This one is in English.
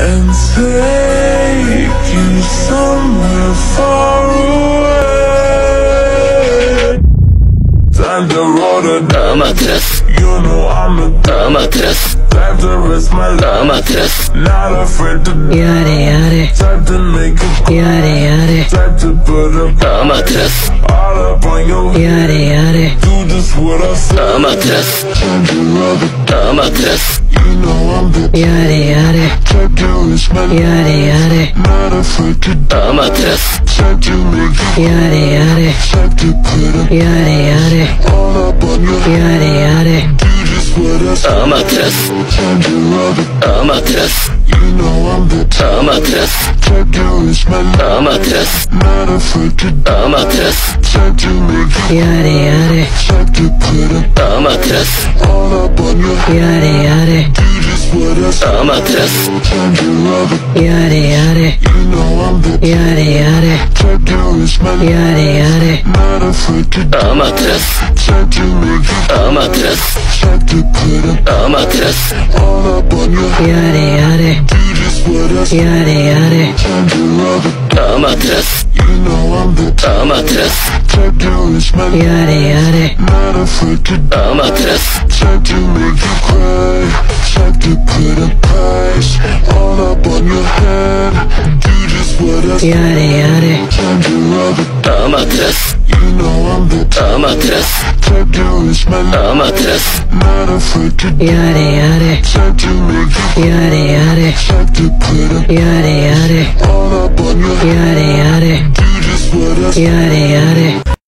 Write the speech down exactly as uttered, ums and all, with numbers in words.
and take you somewhere far away. Time to roll the dice. You know I'm the type to risk my life. Not afraid to die. Type to make it cry. Type to put a price all up on your head. Do just what I say. Time to roll the dice. You know I'm the type to risk my life. Not afraid to die. Type to make it cry. Type to put a price all up on your head. Do just what I say. Time to roll the dice. You know I'm the type to risk my life. Not afraid to die. Type to make it cry. Type to put a price all up on your head. Do just what I say. Time to roll the dice. You know I'm the type to risk my life. Not afraid to die. Type to make it cry. Type to put a price all up on your head. Do just what I say. Time to roll the dice. You know I'm the type to risk my life. Not afraid to die. Type to make you cry. Type to put a price all up on your head. Do just what I say. Time to roll the dice. You know I'm the type to risk my life. Not afraid to die. Type to make you cry. Type to put a price all up on your head. Do just what I say.